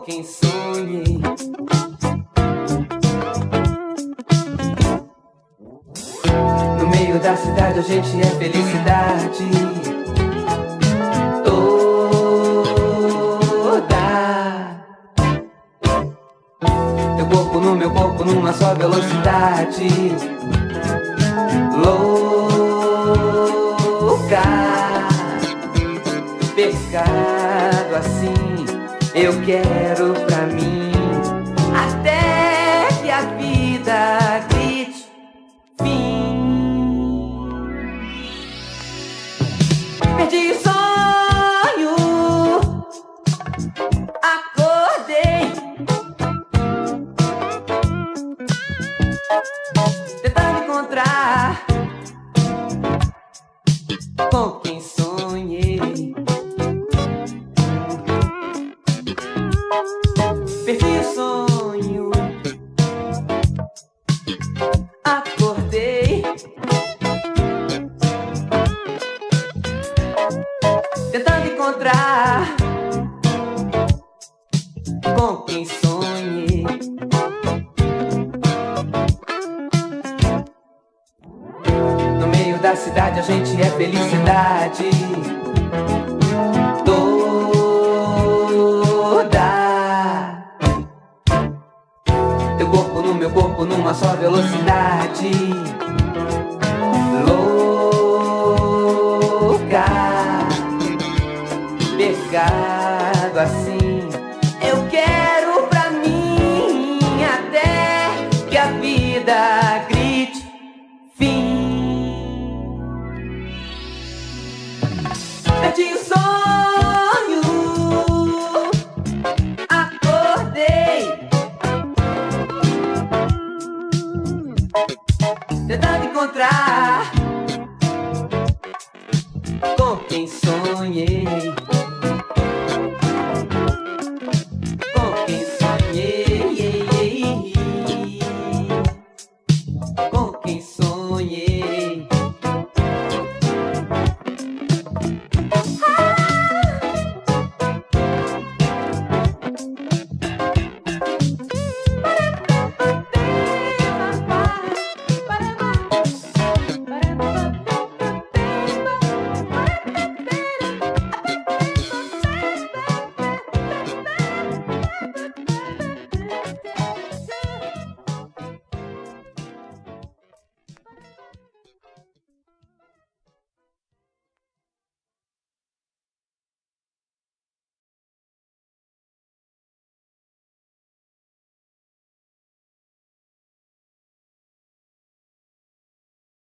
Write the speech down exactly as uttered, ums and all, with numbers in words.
quem sonhei. No meio da cidade a gente é felicidade toda. Teu corpo no meu corpo numa só velocidade louca. Pescado assim eu quero pra mim, até que a vida grite fim. Perdi o sonho, acordei tentando encontrar com quem sonhei. Perdi o sonho, acordei tentando encontrar com quem sonhei. No meio da cidade a gente é felicidade toda. Teu corpo no meu corpo numa só velocidade louca. Pegado assim eu quero pra mim, até que a vida grite fim. Perdi o sonho,